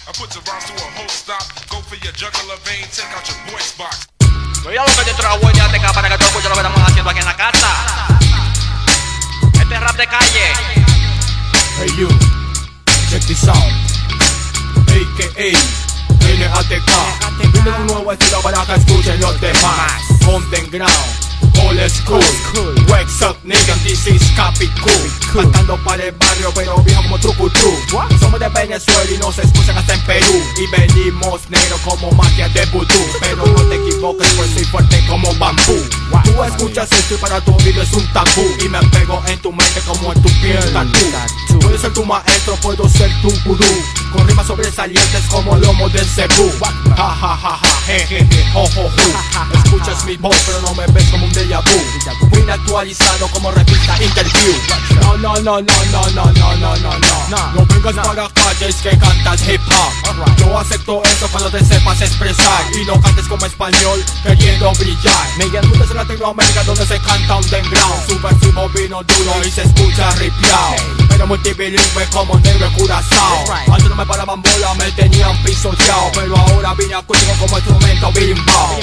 I put the rhymes to a whole stop. Go for your juggler vein, take out your voice box. Mira lo que te trago ya te para que tú escuches lo que estamos haciendo aquí en la casa. Este es rap de calle. Hey you, check this out. AKA NATK. Viene un nuevo estilo para que escuchen los demás. Underground, old school, wax up nigga, this is Capi Cool. Cantando para el barrio pero viejo como trucutru. Somos de Venezuela y nos escuchan hasta en Perú. Y venimos negro como magia de vudú. Pero no te equivoques pues soy fuerte como bambú. Tú escuchas esto y para tu oído es un tabú. Y me pego en tu mente como en tu piel tatú. Puedo ser tu maestro, puedo ser tu gurú. Con rimas sobresalientes como lomo del cebú. Ja ja ja ja, jejeje, jo jo jo. Escuchas mi voz pero no me ves como un déjà vu. Muy actualizado como revista Interview. No, no, no, no, no, no, no, no, no, no. No vengas para acá, es que cantas hip hop. Yo acepto eso cuando te sepas expresar. Y no cantes como español queriendo brillar. Miguel Mundo en Latinoamérica donde se canta underground. Subversivo vino duro y se escucha ripiao. Pero multibilingüe como negro Curazao. Antes no me paraban bola, me tenían pisoteado. Pero ahora vine a contigo como instrumento birimbao.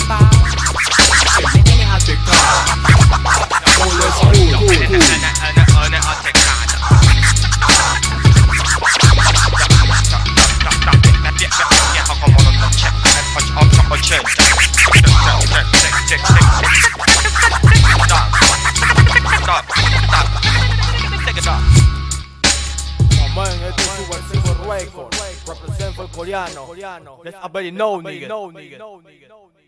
Represent for Coreano. Let's already know, nigga.